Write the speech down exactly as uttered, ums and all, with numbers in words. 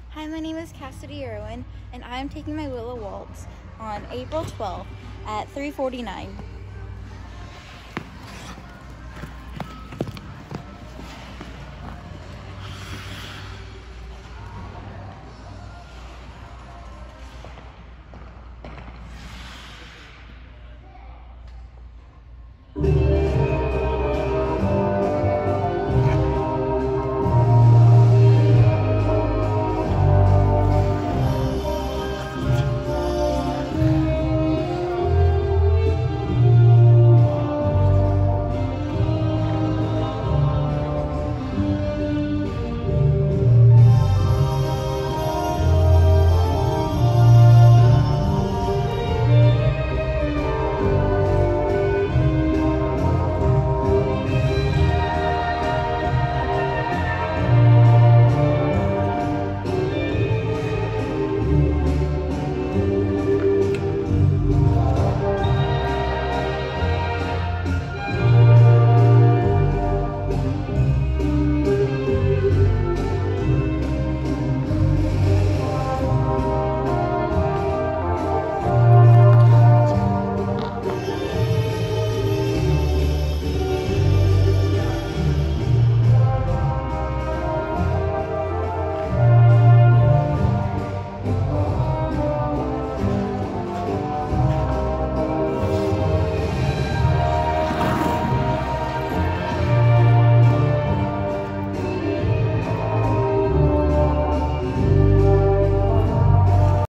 Hi, my name is Cassidy Irwin, and I am taking my Willow Waltz on April twelfth at three forty-nine.